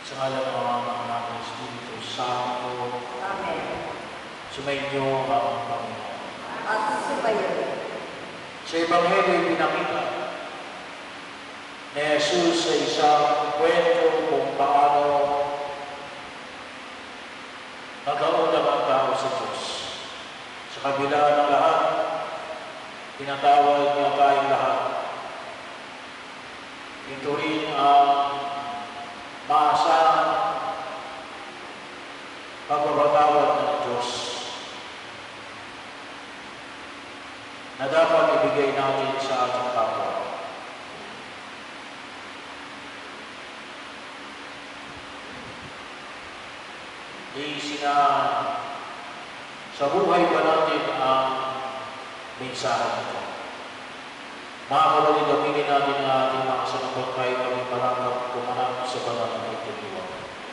Sa ngalan ng mga namin Espiritu Santo. Amen. Sumainyo ang Panginoon. At sumayo. Sa Ebanghelyo pinakita ni Jesus sa isang kwento kung paano nagkaunang ang tao sa Diyos. Sa kabila ng lahat, pinatawad niya tayong lahat. Ito rin ang maasahan pagpapatawad ng Diyos na dapat ibigay natin sa ating kapwa. Sa buhay pa natin ang mensahe nito. Mga kapatid, aminin natin na ating mga sanampagkay kami parang kumanap sa banal na pagtitiwag.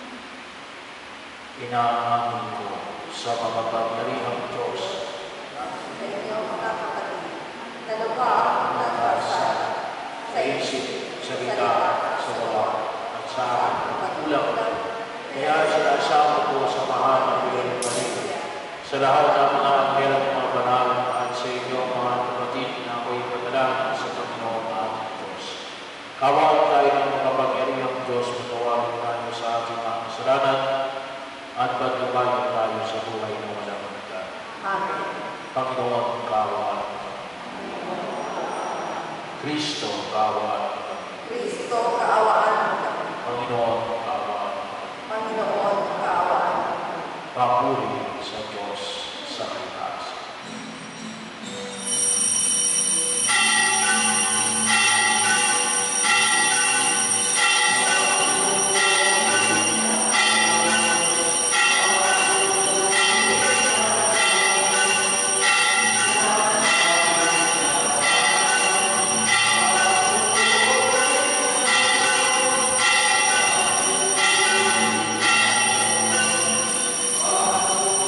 Inaamin ko sa makapangyarihang Diyos Sa inyo mga kapatid, na lubha ang nagkasala sa isip, salita, sa gawa, at sa aking pagkulang. Kaya sinasama ko sa mahal na bilang paligid sa lahat ng mga anghel at mga banal at sa inyo mga kapatid na ako'y padalangin sa Panginoon na ating Diyos. Kawalan tayo ng makapangyarihang Diyos, matawarin tayo sa ating mga kasalanan at paglubayan tayo sa buhay na walang hanggan. Amen. Panginoon, kawalan kami. Kristo, kawalan kami. Kristo, kaawaan mo kami. Panginoon, kawalan kami. Panginoon, kaawaan mo kami. Papuri sa Diyos sa itaas. Oh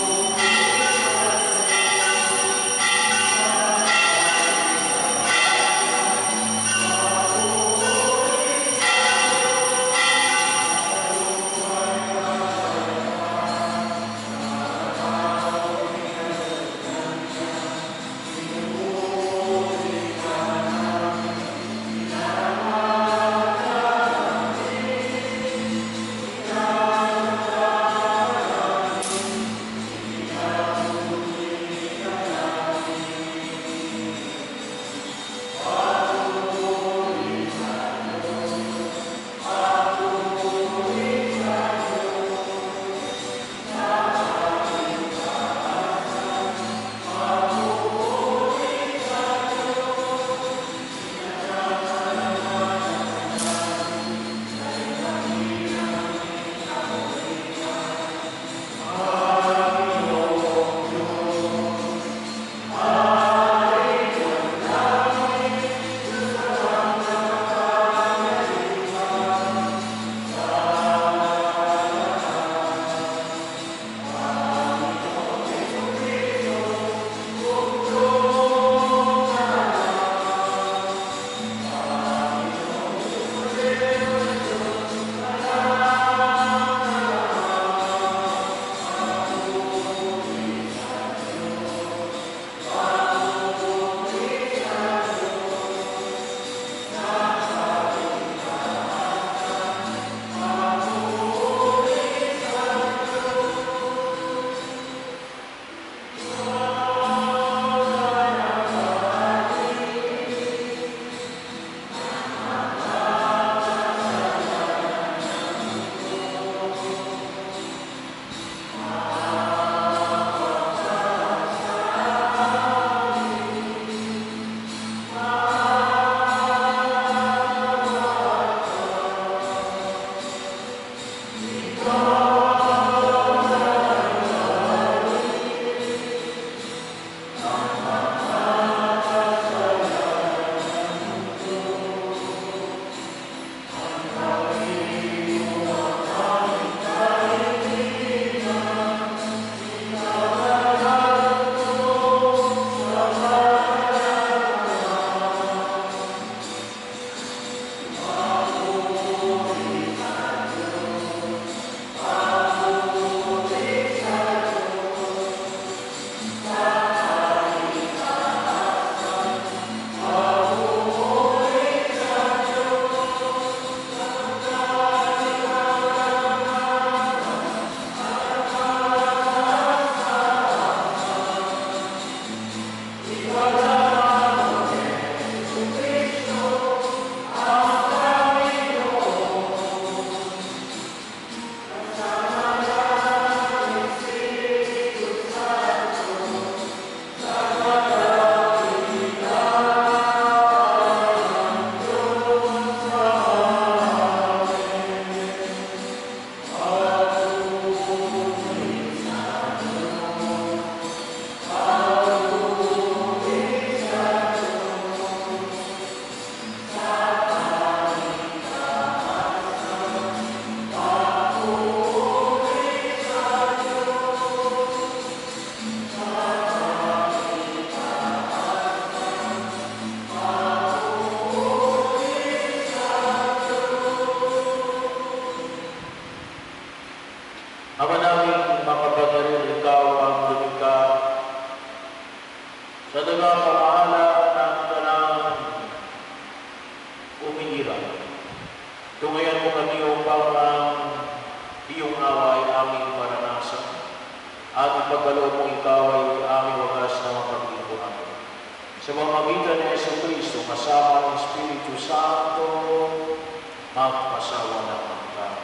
umiiral. Tungayan mo kami upang iyong awa ay aming maranasan at ipagkaloob mo ikaw ay aming wagas na mapag-ipunan. Sa pamamagitan ni Jesucristo, kasama ng Espiritu Santo, magpasawa na ang kami.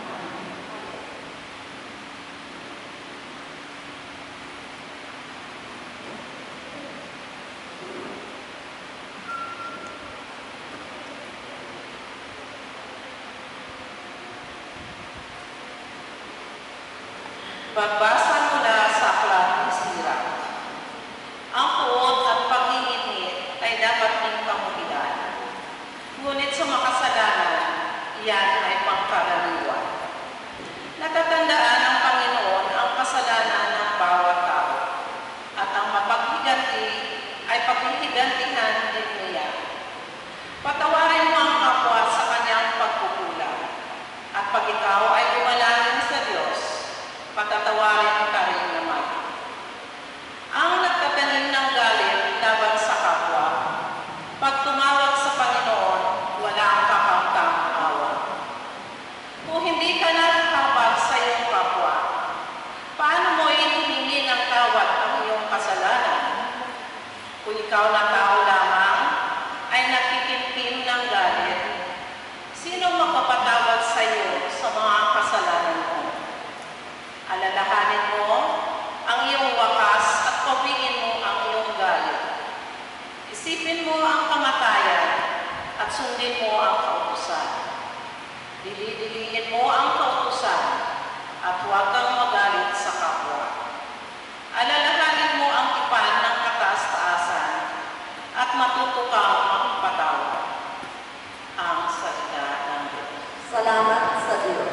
Pagbasa mula sa aklat ni Sirach. Ang puot at pag-iinit ay dapat ding pamuhian. Ngunit sa makasalanan, iyan ay pangkaraniwan. Natatandaan ng Panginoon ang kasalanan ng bawat tao, at ang mapaghiganti ay paghihigantihan din niya. Patawarin mo ang kapwa sa kanyang pagkukulang, at pag ikaw ay gumalangin sa Diyos, patatawarin ka rin naman. Ang nagtatanim ng galit laban sa kapwa, pag tumawag sa Panginoon, wala ang kakamtang awa. Kung hindi ka nakakabag sa iyong kapwa, paano mo hihingi ng tawad ang iyong kasalanan? Kung ikaw na tao lamang ay nakikimpim ng galit, sino makapatawad sa iyo sa mga kasalanan mo? Alalahanin mo ang iyong wakas at pawiin mo ang iyong galit. Isipin mo ang kamatayan at sundin mo ang kautusan. Dili-diliin mo ang kautusan at huwag kang magalit sa kapwa. Alalahanin mo ang tipan ng kataas-taasan at matuto kang magpatawad. Ang salita ng Diyos. Salamat sa Diyos.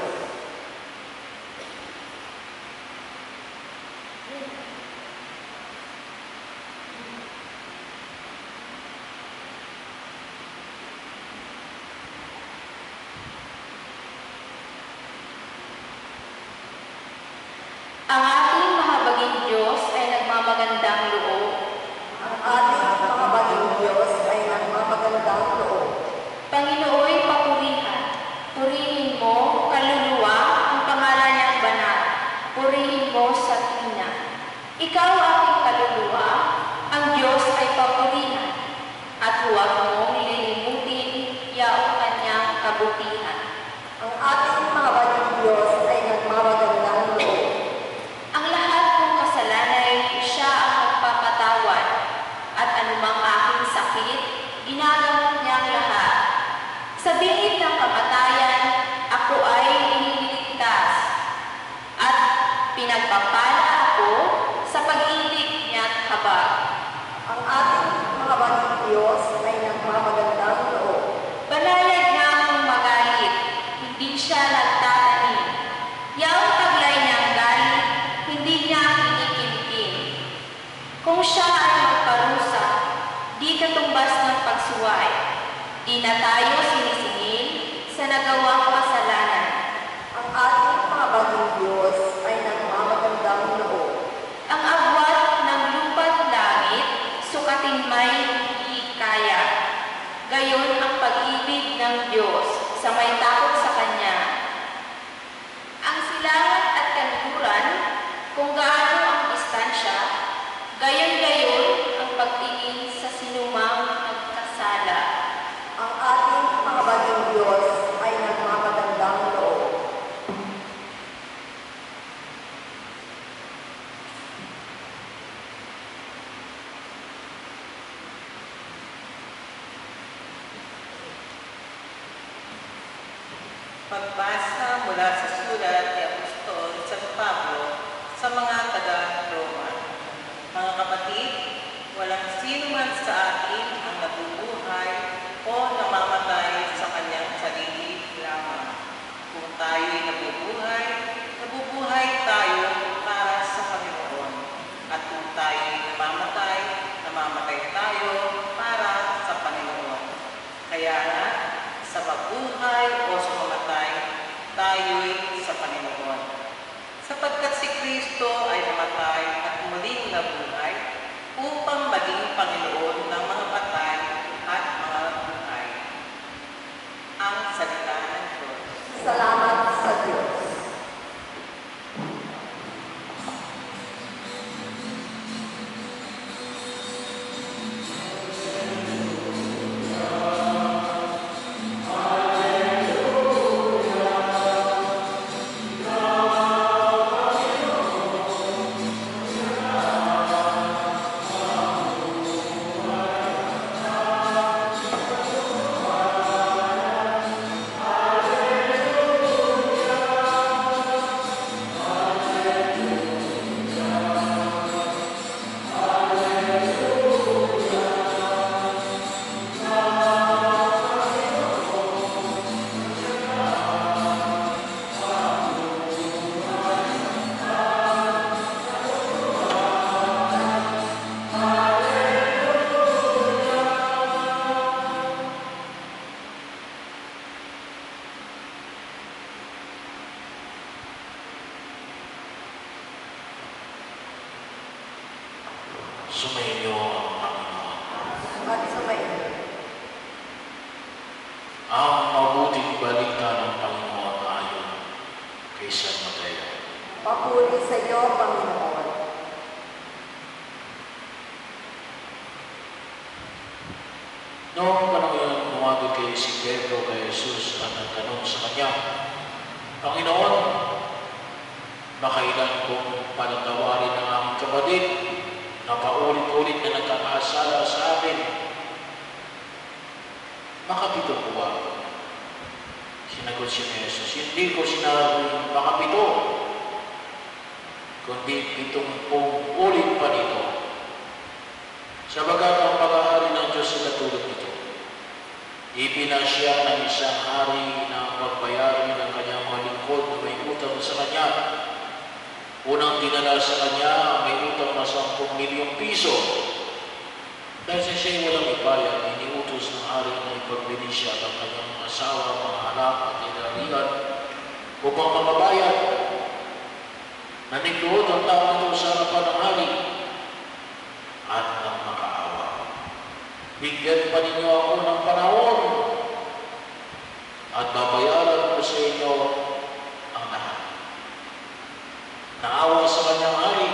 Ang ating mahabaging Diyos ay nagmamagandang loob. Ang ating mahabaging Diyos ay nagmamagandang loob. Panginooy papurihan. Purihin mo, kaluluwa, ang pangalan niyang banal. Purihin mo sa tina. Ikaw aking kaluluwa, ang Diyos ay papurihan. At huwag mong lilimutin yaong kanyang kabutihan. Ang ating mahabaging Diyos ay nagmamagandang loob. Ang lahat kong kasalanay, siya ang magpapatawad. At anumang aking sakit, ginagamot niyang lahat. Sa bingit ng kamatayan, ako ay iniligtas. At pinagpapala ako sa pag-ibig niyang habag. Ang ating mahabaging Diyos ay nagmamagandang loob. Banayad na akong magalit, hindi siya nagtatanim. Yaong taglay niyang galit, hindi niya kinikimkim. Kung siya ay magparusa, di katumbas ng pagsuway. Di na tayo sinisingil sa nagawang kasalanan. Ang ating mahabaging Diyos ay nagmamagandang loob. Ang agwat ng lupa't langit, sukatin may hindi kaya. Gayon ang pag-ibig ng Diyos sa may takot sa Kanya. Ang silangan at kanluran, kung gaano ang distansya, gayon-gayon ang pagtingin sa sinumang nagkasala. Ang ating mahabaging Diyos ay nagmamagandang loob. Pagbasa mula sa sulat ni Apostol San Pablo sa mga taga-Roma. Mga kapatid, walang sino man sa atin ang nabubuhay o namamatay sa kanyang sarili lamang. Kung tayo'y nabubuhay, nabubuhay tayo para sa Panginoon. At kung tayo'y namamatay, namamatay tayo para sa Panginoon. Kaya nga, sa mabuhay o sa mamatay, tayo'y sa Panginoon. Sapagkat si Kristo ay namatay at muling nabuhay upang maging Panginoon ng mga patay at mga buhay. salita ng Diyos. Salamat sa Diyos. Sumainyo ang Panginoon. At sumainyo. Ang mabuting balita ng Panginoon ayon kay San Mateo. Papuri sa iyo, Panginoon. Noong panahon yun, lumapit kay si Pedro kay Jesus at nagtanong sa kanya, Panginoon, makailan kong panatawarin ng aming kapatid na paulit-ulit na nagkakasala sa akin? Makapito po ba? Sinagot si Jesus, hindi ko sinabing makapito, kundi 70 ulit pa nito. Sabagat ang pag-aari ng Diyos sa katulad nito, ipinasya ng isang hari na magbayaran ng kanyang mga lingkod na may utang sa kanya. Unang dinala sa kanya may utang na 10 milyong piso. Dahil sa siya'y walang ibayad, iniutos ng hari na ipagbili siya ng kanyang asawa, mga anak at inarihan upang makabayad. Nanigluhod ang tao ito sa harapan ng hari at ng makaawa. Bigyan pa ninyo ako ng panahon at babayaran ko sa inyo ang lahat. Naawa sa kanyang hari,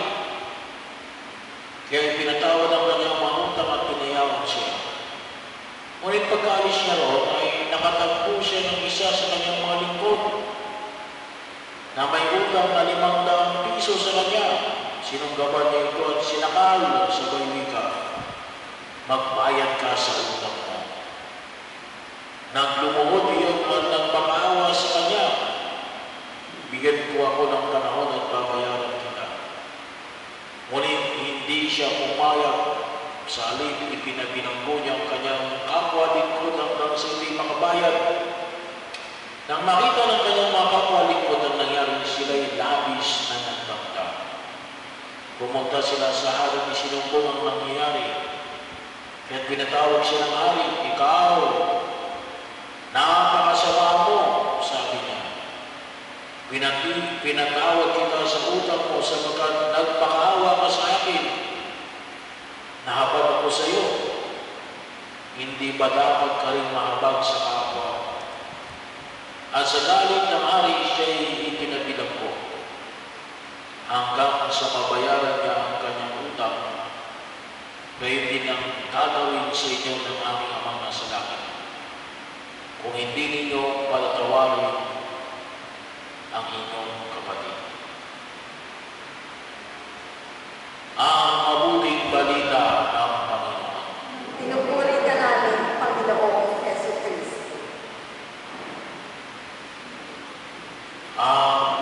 kaya pinatawad ang kanyang mga utang at pinayawan siya. Ngunit pagkaalis niya roon ay nakatagpo siya ng isa sa kanyang mga lingkod na may utang na 500 piso sa kanya. Sinunggaban niya ito at sinakal sa baywika, magbayad ka sa utang mo. Naglumuhod iyon at nagpakaawa sa kanya, bigyan ko ako ng panahon at babayaran kita. Ngunit hindi siya pumayag, sa alin ipinabinanggo niya ang kanyang kapwa lingkod hanggang sa hindi makabayad. Nang makita ng kanyang mga kapwa lingkod ang nangyari, sila'y labis na nagtamta. Pumunta sila sa hari ni sinumbong ang nangyayari. Kaya't pinatawag siya ng hari, ikaw, napakasama mo, sabi niya. Pinatawag kita sa utang mo sapagkat nagpakaawa ka sa akin. Nahabag ako sa iyo. Hindi ba dapat ka rin mahabag sa kapwa? At sa galit ng hari, siya'y ipinabilang ko hanggang sa mabayaran niya ang kanyang utang. Gayon din ang gagawin sa inyo ng aming amang nasa langit kung hindi ninyo palatawarin ang inyong kapatid. Ang mabuting balita ng Panginoon. Pinupuri ka namin, Panginoong Jesucristo. Ang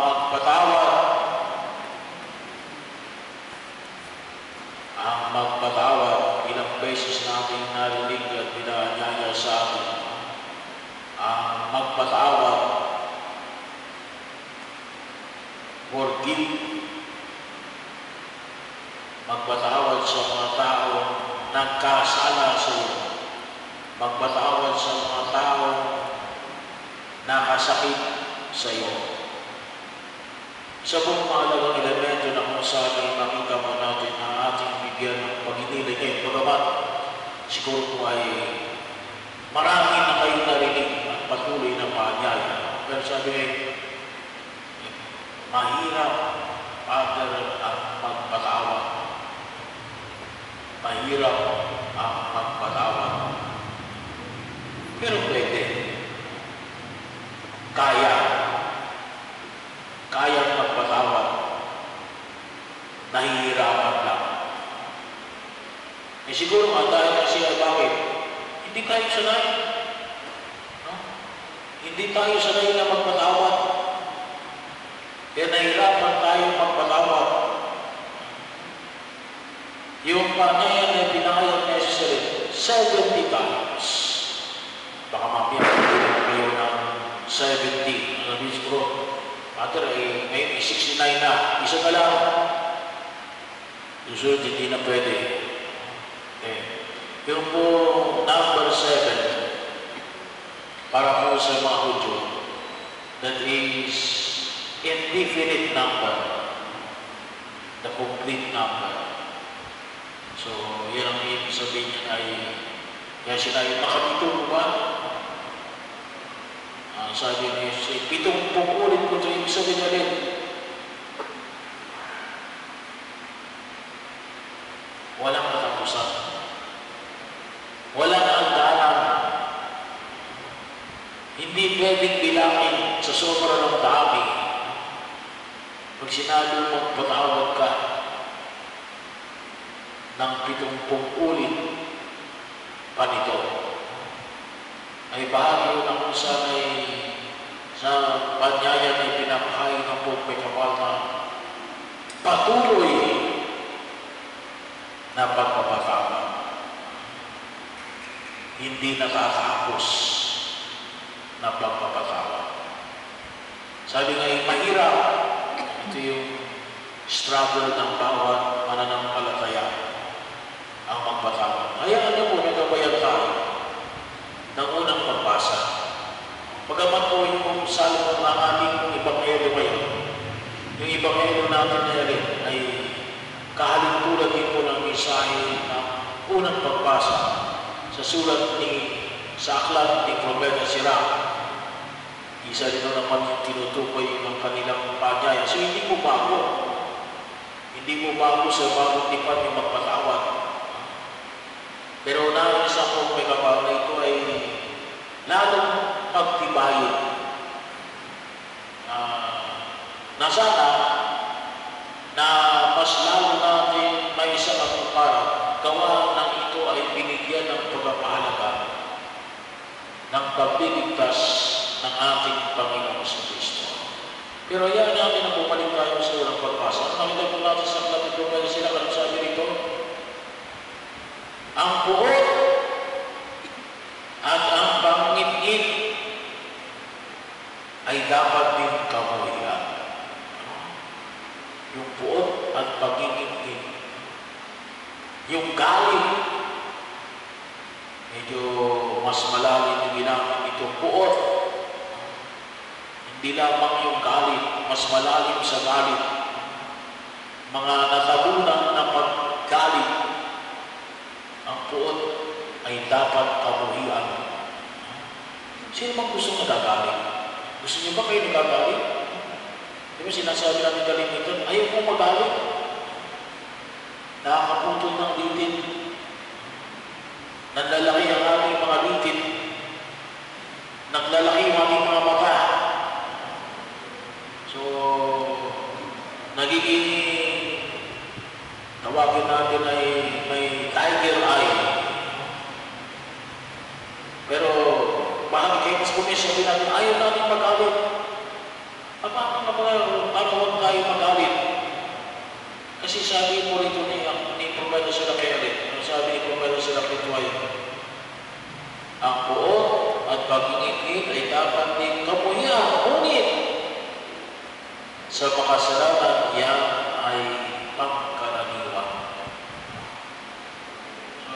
magpatawad, ilang beses natin narinig at pinaanyaya sa atin. Ang magpatawad, forgive, magpatawad sa mga tao nagkasala sa iyo, magpatawad sa mga tao nakasakit sa iyo. Sa buong mahalagang elemento na kung saan ay makita mo natin na ating bigyan ng pag-inilay ngayon. Bagamat siguro po ay marami na kayo narinig at patuloy na Hindi tayo sanay na magpatawad. Kaya nahirapan tayo magpatawad. Yung pangayan na pinakayag na Jesus 70 times. Baka mamaya magpapalagay kayo ng 70. Ang abis ko, Father, ngayon 69 na. Isa ka lang. Susunod, hindi na pwede. Yung po number 7, para po sa mga Hudyo, that is indefinite number, the complete number. So, yan ang ibig sabihin niya ay, kaya sinabi, nakapito ba? Sabi ni Jesus, 70 ulit ko ito, ibig sabihin niya rin. Walang katapusan. Walang hangganan. Hindi pwedeng bilangin sa sobra ng dami. Pag sinabi mong patawad ka ng 70 ulit pa nito, ay bahagi na kung saan ay sa panyaya na pinapakain ng may kapal na patuloy na pagpapatawad. Hindi nakakapos na pagpapatawad. Sabi nga, mahirap. Ito yung struggle ng bawat mananampalataya ang magpatawad. Kaya ano po, nagabayan tayo ng unang pagbasa. Pagaman po yung salmo ng ating Ebanghelyo ngayon, yung Ebanghelyo natin na yan ay kahalintulad din po ng mensahe ng unang pagbasa sa sulat sa aklat ni Propeta Sirach. Isa rin naman yung tinutukoy ng kanilang panyaya. So hindi po bago. Hindi po bago sa bagong lipan yung magpatawad. Pero nais akong may kapal na ito ay lalong pagtibayin. Na sana na mas lalo natin may isang katuparan, gawa ng ito ay binigyan ng pagpapahalaga ng pagliligtas ng ating Panginoon sa Kristo. Pero yan natin na bumalik tayo sa unang pagbasa. Nakita po natin sa aklat ni Propeta Sirach, anong sabi rito? Ang puot at ang pangit-it ay dapat din kamuhian. Yung puot at pangingit-it. Yung galit, medyo mas malalim yung ginamit itong puot. Hindi lamang yung galit, mas malalim sa galit. Mga natabunan na paggalit, ang puot ay dapat kamuhian. Sino bang gusto nagagalit? Gusto niyo ba kayo nagagalit? Di ba sinasabi natin kalimitan, ayaw mo magalit. Nakakaputol ng litin. Naglalaki ang aming mga litin. Naglalaki ang aming mga mata. So, nagiging tawagin natin ay may tiger eye. Pero, bahagi kayo mas kumisyabi natin, ayaw natin magalit. Paano huwag tayo magalit? Kasi sabi mo rito ni Propeta Sirach Elit, sabi ni Propeta Sirach ito ay, ang puot at pag-ingit ay dapat din kamuhian, ngunit sa makasalanan yan ay pangkaraniwan. So,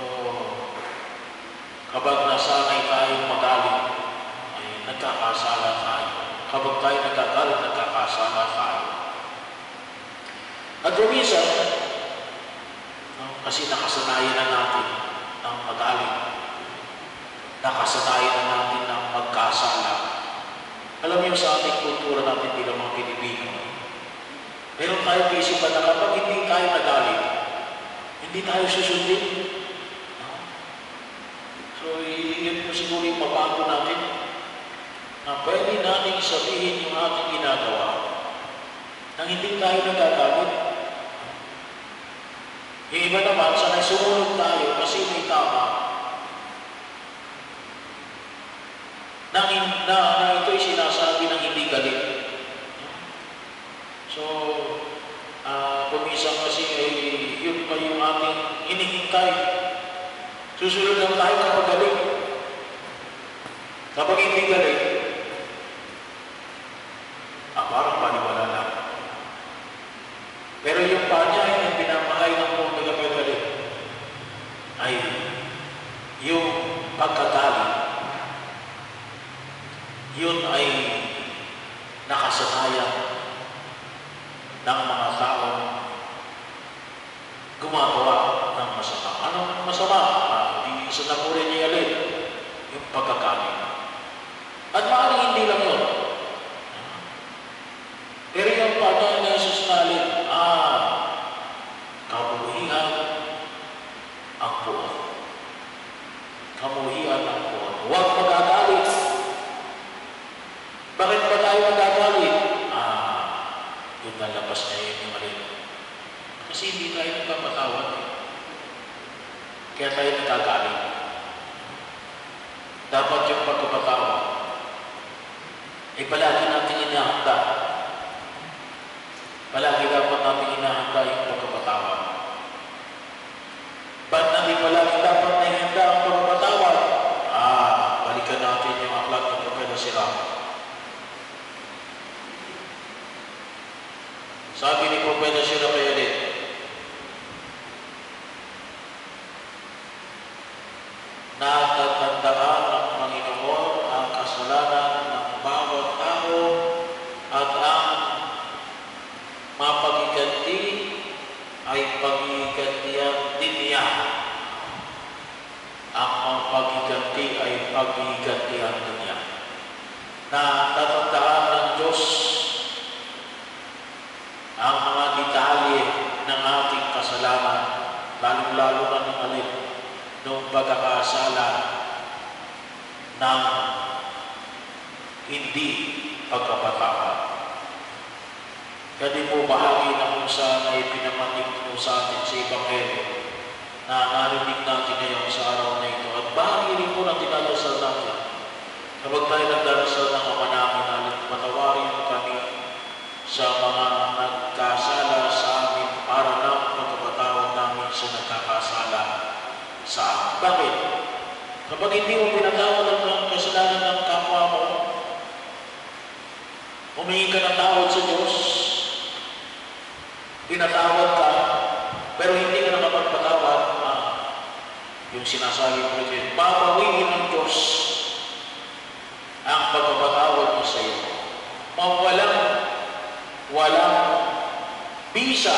kapag nasanay tayong magalit, ay nagkakasala tayo. Kapag tayo nagkagalit, nagkakasala tayo. At rumisan, kasi nakasanayan na natin ang magalit. Nakasanayan na natin ang magkasala. Alam niyo sa ating kultura natin bilang mga Pilipino, meron tayong isipan na kapag hindi tayo nagalit, hindi tayo susundin. So, yun po siguro yung mabago natin na pwede natin sabihin yung ating ginagawa nang hindi tayo nagagalit. Yung iba naman, sanay sumunod tayo kasi may tama na ito'y Kapag hindi galit, parang paniwala lang. Pero yung paanyahin na pinamahay ng kung nagkagalit ay yung pagkagalit. Yun ay nakasanayan ng mga taong gumagawa ng masama. Anong masama? Hindi isa na po rin ialin yung pagkagalit. At maaaring hindi lang yun. Pero yung paano ni Jesus nalit, kamuhian ang buwan. Kamuhian ang buwan. Huwag magagalit. Bakit ba tayo magagalit? Yun na labas na yun yung alin. Kasi hindi tayo nagpapatawad. Kaya tayo nagagalit. Dapat yung pagpapatawad ay palagi natin inahanda. Palagi dapat natin inahanda yung pagpapatawad. Ba't natin palagi dapat na ihanda ang pagpapatawad? Balikan natin yung aklat ng Propeta Sirach. Sabi ni Propeta Sirach kay Alit, natatandaan ng Panginoon ang kasalanan ng bawat tao at ang mapagiganti ay pagigantihan din niya. Ang mapagiganti ay pagigantihan din niya. Natatandaan ng Diyos ang mga detalye ng ating kasalanan, lalong-lalo na ng alin, noong pagkakasala ng hindi pagkapatawad. Kaya di po bahagi na kung saan ay pinamanig po sa atin sa Ebanghelyo na narinig natin ngayon sa araw na ito. At bahagi rin po na tinadasal natin. Kapag tayo nagdarasal ng Ama namin nalit, patawarin kami sa mga nagkasala sa amin para lang pagkapatawad namin sa nagkakasala sa amin. Bakit? Kapag hindi mo pinatawad ang kasalanan ng kapwa mo, humingi ka ng tawad sa Diyos, pinatawad ka, pero hindi ka nakapagpatawad, yung sinasabi ko rin, babawiin ng Diyos ang pagpapatawad mo sa iyo. Walang bisa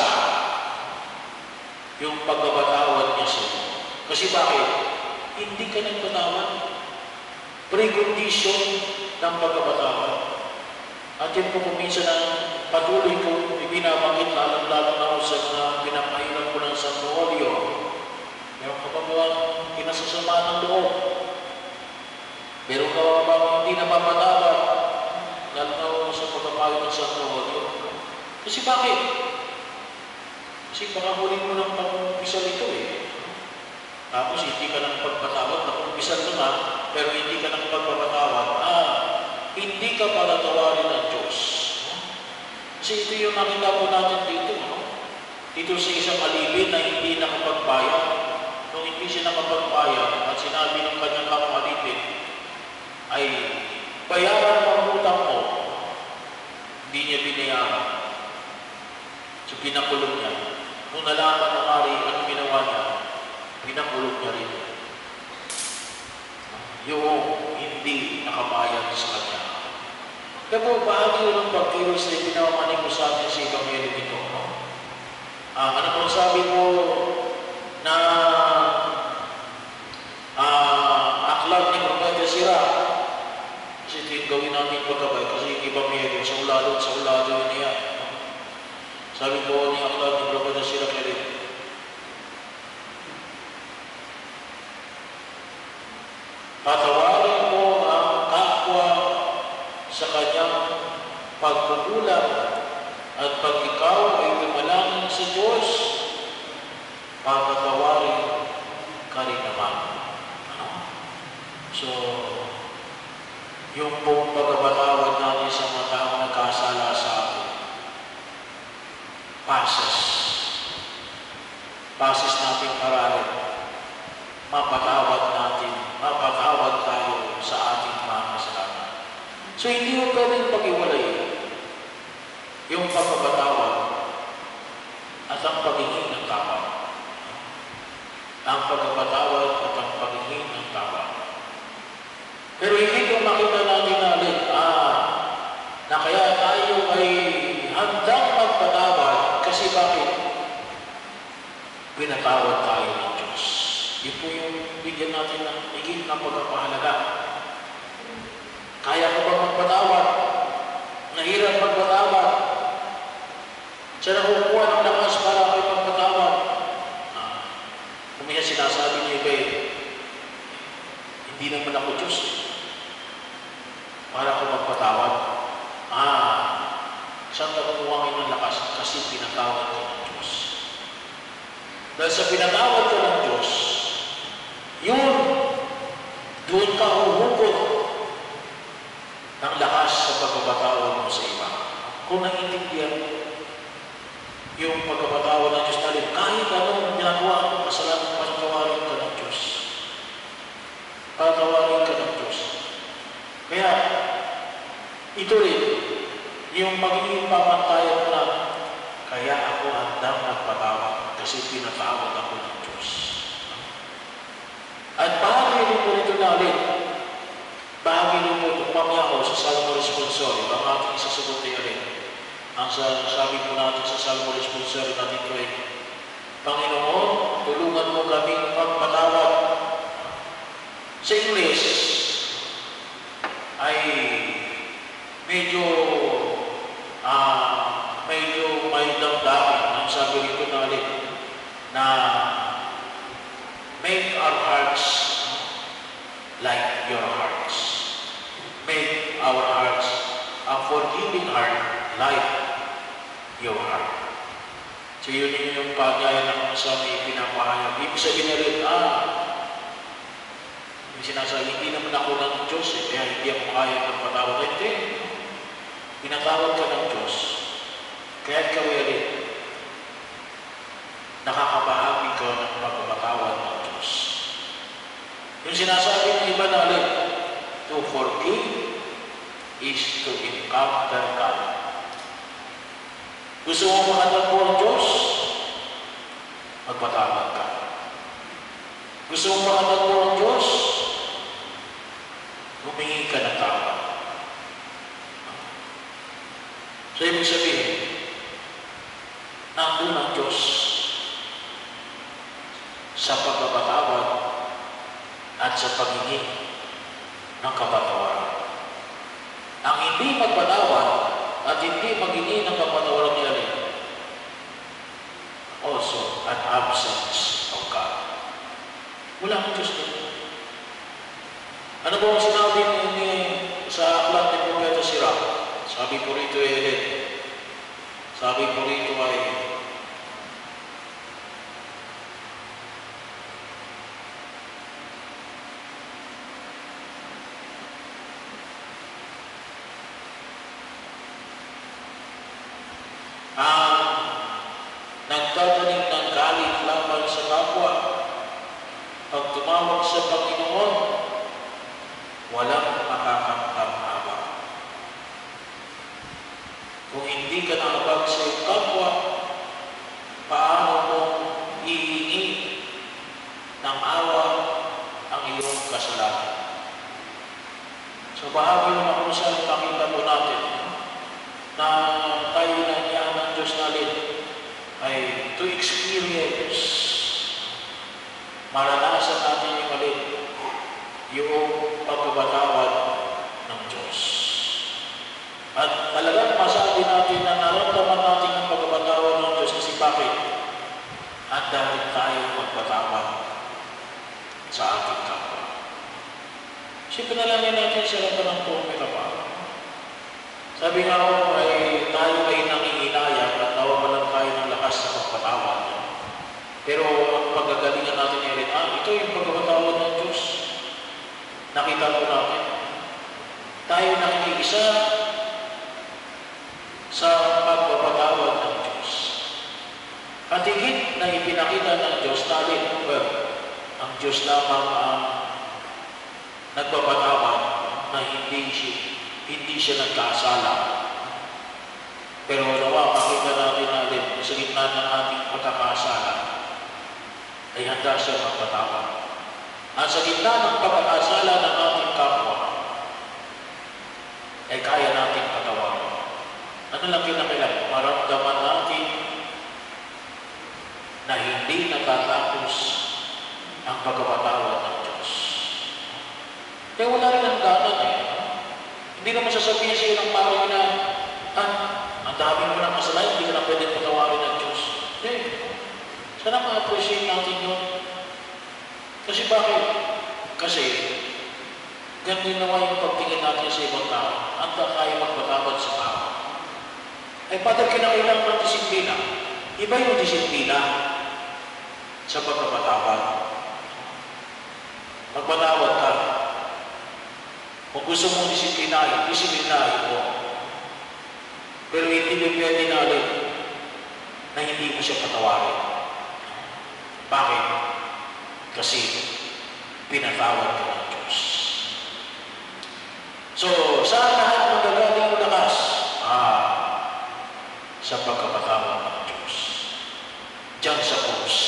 yung pagpapatawad niya sa iyo. Kasi bakit? Hindi ka nagpatawad. Precondition ng pagpapatawad. At yun po minsan ang patuloy ko ibinabanggit lalo na sa mga pinapahirap ko ng Santuario. Meron ka ba kinasasama ng loob? Meron ka ba hindi napapatawad? Lalo na sa pagpapayo ng Santuario. Kasi bakit? Kasi baka huli mo ng pag-umpisa nito eh. Tapos hindi ka ng pagpatawad, nakumpisan mo na, pero hindi ka ng pagpapatawad. Hindi ka palatawarin ng Diyos. Kasi ito yung nakita po natin dito. Dito sa isang alipin na hindi nakapagbayad. Nung hindi siya nakapagbayad at sinabi ng kanyang kapwa alipin, ay bayaran mo ang utang mo. Hindi niya binayaran. So pinakulong niya. Nung nalaman ng ari, ano ginawa niya? Pinakulong niya rin. Yung hindi nakabayad sa kanya. Kaya po, bahagi ng pagkilos na pinawamanig ko sa atin sa Ebanghelyo nito. Ano pong sabi mo na aklat ni Propeta Sirach? Kasi ito yung gawin namin pagkabay kasi yung Ebanghelyo sa ulado yun niya. Sabi po ni aklat ni Propeta Sirach rin. Patawarin mo ang kapwa sa kanyang pagkukulang at pag ikaw ay tumalangin sa Diyos, papatawarin ka rin naman. So, yung pong pagpapatawad natin sa mga taong nagkasala sa atin, pases natin aralin, mapatawad tayo sa ating mga So hindi mo pwedeng pag-iwalay yung pagpapatawad at ang paghingi ng tawad. Ang pagpapatawad at ang paghingi ng tawad. Pero hindi ko makita natin natin, na kaya tayo ay handang magpatawad kasi bakit? Pinatawad tayo ng Diyos. Yun po yung bigyan natin ng higit na pagpapahalaga. Kaya ko ba magpatawad? Nahirap magpatawad. Siya nakukuha ng lakas para ako'y magpatawad. Kung may sinasabi niya iba hindi naman ako Diyos. Para ako magpatawad. Saan nakukuha ngayon ng lakas? Kasi pinatawad ko ng Diyos. Dahil sa pinatawad ko ng Diyos, doon ka huhugot ng lakas sa pagpapatawad mo sa iba. Kung naiintindihan mo, yung pagpapatawad ng Diyos natin, kahit anong ginagawa mo, kasalanan, patawarin ka ng Diyos. Patawarin ka ng Diyos. Kaya, ito rin, yung magiging pamantayan mo na, kaya ako handang magpatawad kasi pinatawad ako ng Diyos. At bahagi rin po nito na ulit, bahagi rin po, kumamaya ako sa Salmo Responsorial, ang ating isasagot ay ulit. Ang sabi po natin sa Salmo Responsorial natin ko ay, Panginoon, tulungan mo kaming magpatawad. Sa English, ay medyo may damdamin. Ang sabi rin ko na ulit, na make our hearts like your hearts. Make our hearts a forgiving heart like your heart. So yun yung pagaya ng sa may pinapahayag. Ibig sabihin na rin, yung sinasabi, hindi naman ako ng Diyos kaya hindi ako kaya ng patawad. Hindi. Pinatawad ka ng Diyos. Kaya ikaw rin, nakakabahagi ka ng pagpapatawad ng Diyos. Yung sinasabi ng iba na ulit, to forgive is to encounter God. Gusto mo mahanap mo ang Diyos? Magpatawad ka. Gusto mo mahanap mo ang Diyos? Humingi ka ng tawad. So, ibig sabihin, nandun ang Diyos sa pagpapatawad at sa paghingi ng kapatawaran. Ang hindi magpatawad at hindi maghingi ng kapatawaran niya rin, also an absence of God. Wala ang Diyos dito. Ano ba ang sinabi sa aklat ni Propeta Sirach? Sabi po rito sabi po rito ay, nagtatanim ng galit laban sa kapwa, pag tumawag sa Panginoon, walang makakamtamawa. Kung hindi ka nakabag sa iyong kapwa, paano mo ihingi ng awa ang iyong kasalanan? So bahagi naman kung saan makita po natin na tayo na niya ng Diyos natin ay to experience, maranasan natin yung ulit yung pagpapatawad ng Diyos. At talagang masabi natin na naramdaman natin ang pagpapatawad ng Diyos kasi bakit? At dahil tayo magpatawad sa ating kapwa. Panalangin natin sa laban ng buong kapwa. Sabi nga ko ay tayo ay nangihinayang at nawawalan tayo ng lakas sa pagpatawad. Pero ang paggagalingan natin ay ito yung pagpapatawad ng Diyos. Nakita po natin. Tayo nakikiisa sa pagpapatawad ng Diyos. At higit na ipinakita ng Diyos natin, ang Diyos lamang ang nagpapatawad na hindi hindi siya nagkasala. Pero nawa, makita natin sa gitna ng ating pagkakasala, ay handa siya magpatawad. At sa gitna ng pagkakasala ng ating kapwa, ay kaya natin patawarin. Ano lang kinakailangan? Maramdaman natin na hindi natatapos ang pagkapatawad ng Diyos. Kaya wala rin ang danan eh. Hindi naman sasabihin sa iyo ng parang na, ang dami mo ng kasalanan, hindi ka na pwede patawarin ng Diyos. Hindi. Sana ma-appreciate natin yun. Kasi bakit? Kasi, ganito naman yung pagtingin natin sa ibang tao. Ang kaya magpatawad sa tao. Ay, Father, kinakailangan ng disiplina. Iba yung disiplina sa pagpapatawad. Magpatawad ka. Kung gusto mong disiplinahin mo. Pero hindi pwede na ulit na hindi mo siya patawarin. Bakit? Kasi pinatawad ka ng Diyos. So, saan lahat magagaling ang lakas? Sa pagkapatawad ng Diyos. Diyan sa krus.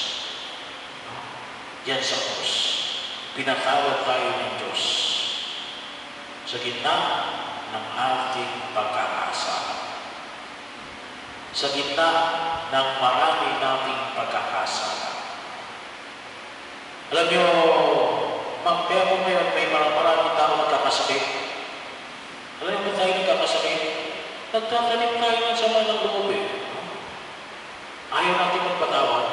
Diyan sa krus. Pinatawad tayo ng Diyos sa gitna ng ating pagkakasala. Sa gitna ng marami nating pagkakasala. Alam niyo, kaya kung may maraming tao nagkakasakit, alam niyo ba tayo nagkakasakit? Nagkakalim tayo ng sama ng loob eh. Ayaw natin magpatawad.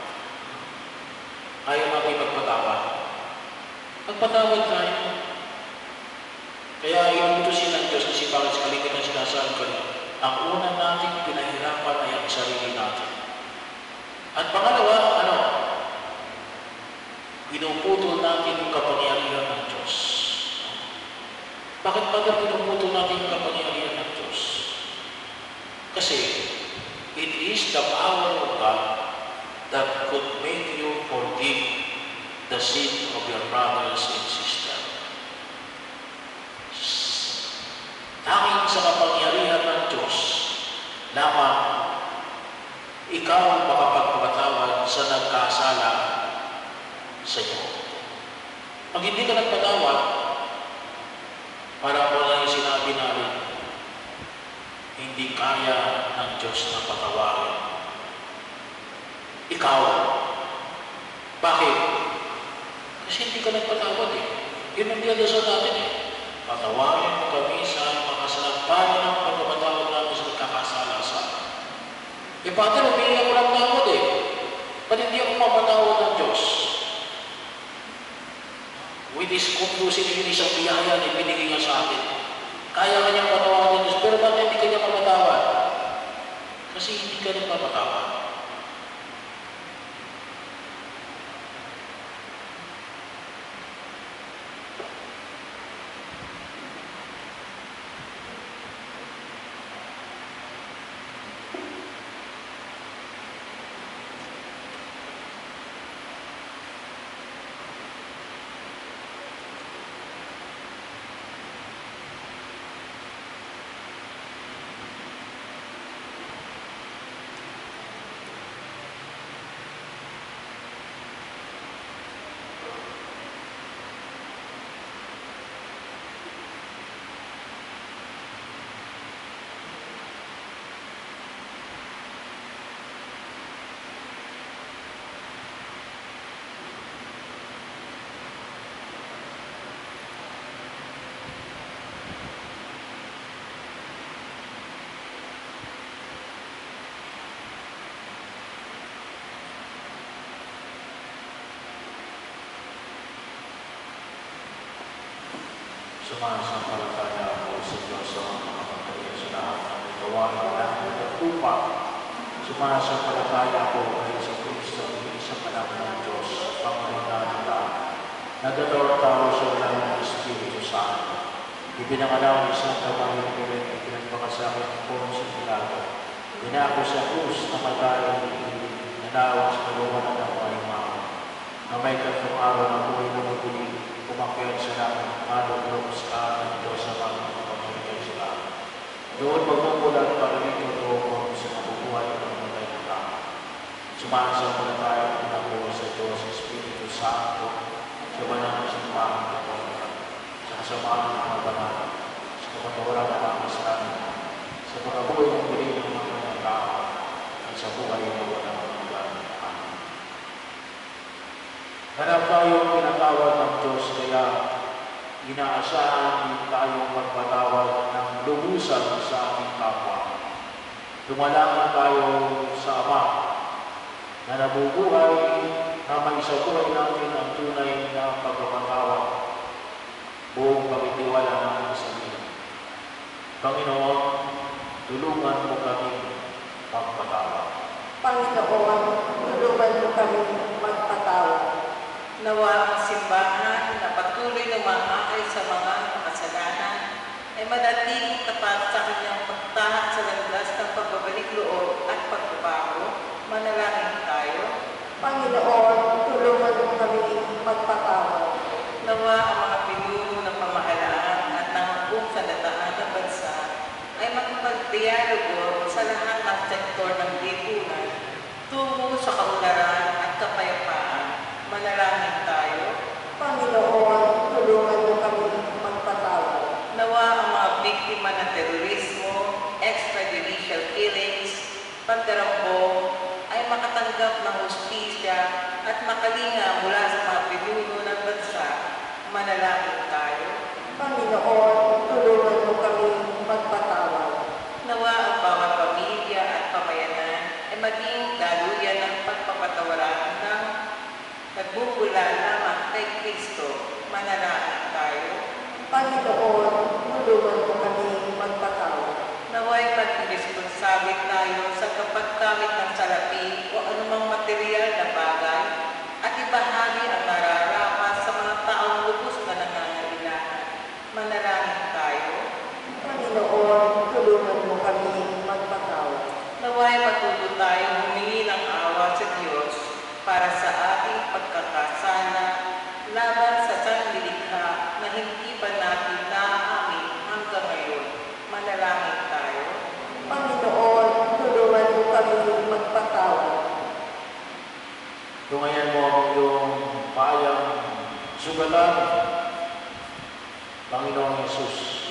Ayaw natin magpatawad. Magpatawad tayo. Kaya inuutosin ng Diyos kasi bakit sa kalimitan sinasabi ko niya, ang una nating pinahirapan ay ang sarili natin. At pangalawa, pinuputol natin yung kapangyarihan ng Diyos. Bakit ba pinuputol natin yung kapangyarihan ng Diyos? Kasi, it is the power of God that could make you forgive the sin of your brothers and sisters. Tanging sa kapangyarihan ng Diyos, lamang ikaw makapagpatawad sa nagkasala sa iyo. Pag hindi ka nagpatawad, para mo lang yung sinabi namin, hindi kaya ng Diyos na patawarin. Ikaw. Bakit? Kasi hindi ka nagpatawad eh. Yun ang diadasan natin eh. Patawarin mo kami sa mga kasalanan ng pagpapatawad namin sa nagkakasala sa akin. Father, humingi ako ng tawad eh. Ba't hindi ako mapatawad ng Diyos? With this conclusive, yun isang biyaya na ibinigay niya sa atin. Kaya kanyang patawad ng Diyos, pero bakit hindi kanya mapatawad? Kasi hindi ka rin mapatawad. Sumasampalataya ako sa Diyos sa mga kapatid sa lahat ng gawain ng langit at lupa. Sumasampalataya ako kay sa Kristo, isang anak ng Diyos, Panginoon natin lahat. Nagdadawang tao sa walang ng Espiritu Santo. Ibinangalang ni Santa Maria Magdalena, pinagpakasakit ng Poncio Pilato. Pinako sa krus na matay, nanawag sa kalungan ng mga imaw. Na may tatlong araw na buhay na maguli, umakyat sa langit, malulog sa kanan ng Diyos sa mga Doon magmumulat para dito doon sa mabubuhay ng mga tayo. Sumansa mo na tayo ng ako sa Diyos, Espiritu Santo, sa banal na simbahan ng Panginoon, sa kasamaan ng mga banal, sa kapatawaran ng mga kasalanan, sa pagkabuhay ng galing ng mga tao, at sa buhay ng walang hanggan. Amen. Hanap tayong pinatawad ng Diyos, kaya inaasahan din tayong magpatawad ng lubusan sa ating kapwa. Dumalangin tayo sa Ama na nabubuhay na may sa buhay natin ang tunay na pagpapatawad, buong pagtitiwala natin sa Diyos. Panginoon, tulungan mo kami magpatawad. Panginoon, tulungan mo kami magpatawad. Nawa ang simbahan na patuloy na umaakay sa mga kasalanan ay manatiling tapat sa kanyang pagtahan sa landas ng pagbabalik loob at pagbabago. Manalangin tayo. Panginoon, tulungan mo kami magpatawad. Nawa ang mga pinuno ng pamahalaan at ng buong sandataan ng bansa ay makipagdialogo sa lahat ng sektor ng lipunan tungo sa kaunlaran at kapayapaan. Manalangin tayo. Panginoon, tulungan mo kami magpatawad. Nawa ang mga biktima ng terorismo, extrajudicial killings, pagdarambong ay makatanggap ng hustisya at makalinga mula sa mga pinuno ng bansa. Manalangin tayo. Panginoon, tulungan mo kami magpatawad. Nawa ang bawat pamilya at pamayanan ay maging daluyan ng pagpapatawaran ng nagbubula lamang kay Kristo. Manalangin tayo. Panginoon, tulungan mo kami magpatawad. Naway maging responsable tayo sa kapagkamit ng salapi o anumang material na bagay at ibahagi ang nararapat sa mga taong lubos na nangangailangan. Manalangin tayo. Panginoon, tulungan mo kami magpatawad. Naway matuto tayo humingi ng awa sa Diyos para sa ating pagkakasala laban sa sanlilikha na hindi pa natin naaamin hanggang ngayon. Manalangin tayo. Panginoon, tulungan mo kami magpatawad. Tungayan mo ang iyong bayang sugatan, Panginoong Yesus.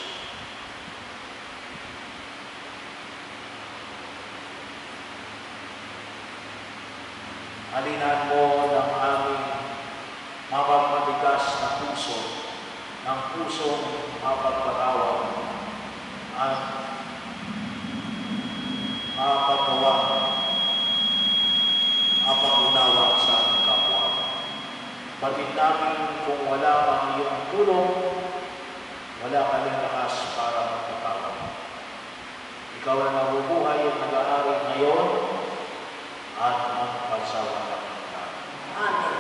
Halinan mo ng aming mapagmatigas na puso, ng pusong mapagpatawad at mapagawa, mapagunawa sa aming kapwa. Batid namin kung wala ang iyong tulong, wala kaming lakas para magpatawad. Ikaw na nabubuhay at nag-aari ngayon at magpagsawa namin. Amen.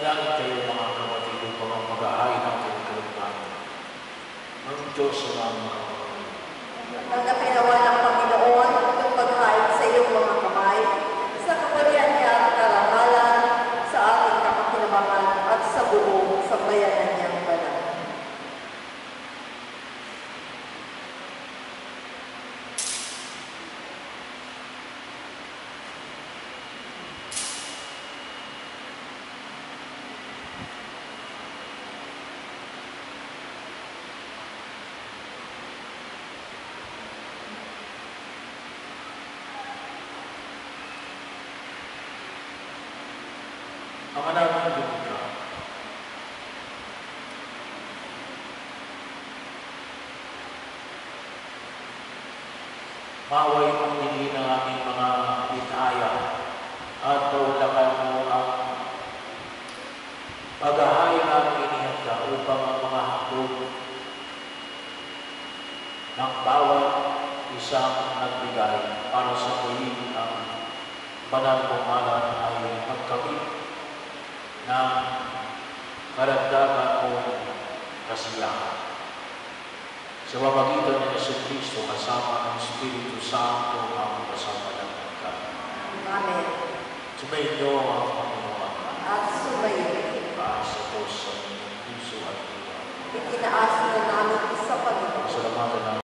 Manalangin kayo mga kapatid upang ang mag-ahay natin kalugdan. Ang Diyos sa mga Tanggapin nawa ng Panginoon itong paghain sa iyong mga kamay, sa kapurihan niya at karangalan, sa ating kapakinabangan at sa buong sambayanan niyang banal. ang anamang lumika. Maway mong hindi ng aming mga itaya at paulakan mo ang paghahay namin inihanda upang ang mga handog ng bawat isang nagbigay para sa muli ang banal mong ngalan ay magkamit ng karagdagan o kasiyahan. Sa pamamagitan ng Jesucristo kasama ng Espiritu Santo ang kasamalangkan. Amen. Sumainyo ang Panginoon. At sumayin, Sa Diyos sa inyong puso at diwa. itinaas na namin sa Panginoon. Salamatan namin.